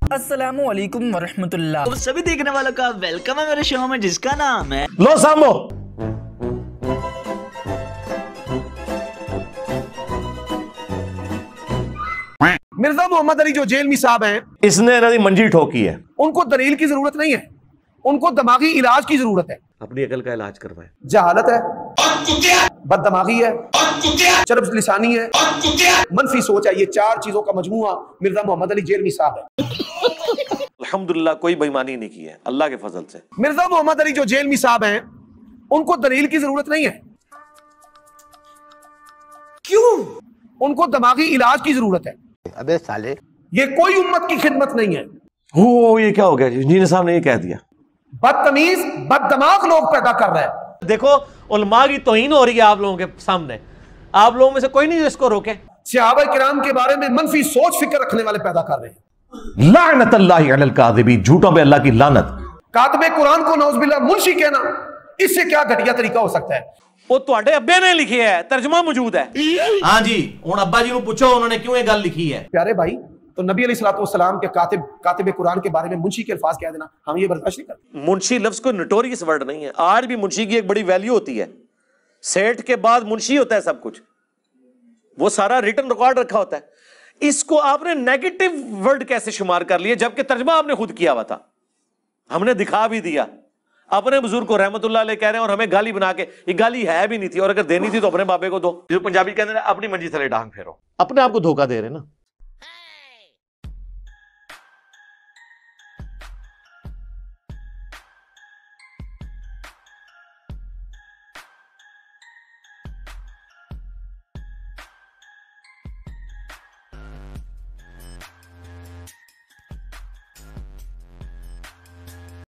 अस्सलामु अलैकुम वरहमतुल्लाह। तो सभी देखने वालों का वेलकम है मेरे शो में जिसका नाम है लो सामो। मिर्जा मोहम्मद अली जो जेल में साहब हैं, इसने इन्होंने मंजी ठोकी है। उनको दलील की जरूरत नहीं है, उनको दिमागी इलाज की जरूरत है। अपनी अकल का इलाज करवाए। जहालत है, बददिमागी है, चरब लिसानी है, मनफी सोच है। ये चार चीजों का मजमुआ मिर्जा मोहम्मद अली जेल में साहब है। अल्हम्दुलिल्लाह कोई बेईमानी नहीं की है अल्लाह के फजल से। मिर्जा मोहम्मद अली जो जेल में साहब हैं, उनको दलील की जरूरत नहीं है। क्यों? उनको दिमागी इलाज की जरूरत है। अबे साले, ये कोई उम्मत की खिदमत नहीं है। हो ये क्या हो गया? इंजीनियर साहब ने ये कह दिया। बदतमीज बददिमाग लोग पैदा कर रहे हैं। देखो उलमा की तौहीन हो रही है आप लोगों के सामने। आप लोगों में से कोई नहीं जिसको रोके। सहाबा किराम के बारे में मनफी सोच फिक्र रखने वाले पैदा कर रहे हैं। लानतल्लाहि अलल काज़िबीन, झूठों पे अल्लाह की लानत। कातबे कुरान को नौज़बिल्लाह मुंशी कहना, इससे क्या घटिया तरीका हो सकता है? वो तुहाडे अब्बे ने लिखी है, तर्जुमा मौजूद है। हाँ जी, हुण अब्बा जी को पूछो उन्होंने क्यों ये गल लिखी है। प्यारे भाई, तो नबी अलैहिस्सलाम के कातिब कुरान के बारे में मुंशी के अल्फाज कह देना, हम ये बर्दाश्त नहीं करते। मुंशी लफ्ज कोई नोटोरियस वर्ड नहीं है। आज भी मुंशी की एक बड़ी वैल्यू होती है। सेठ के बाद मुंशी होता है सब कुछ, वो सारा रिटन रिकॉर्ड रखा होता है। इसको आपने नेगेटिव वर्ड कैसे शुमार कर लिया, जबकि तर्जमा आपने खुद किया हुआ था। हमने दिखा भी दिया। अपने बुजुर्ग को रहमतुल्लाह अलैह कह रहे हैं और हमें गाली बना के, ये गाली है भी नहीं थी, और अगर देनी थी तो अपने बाबे को दो। जो पंजाबी कहते हैं अपनी मंजी थले डांग फेरो। अपने आप को धोखा दे रहे ना।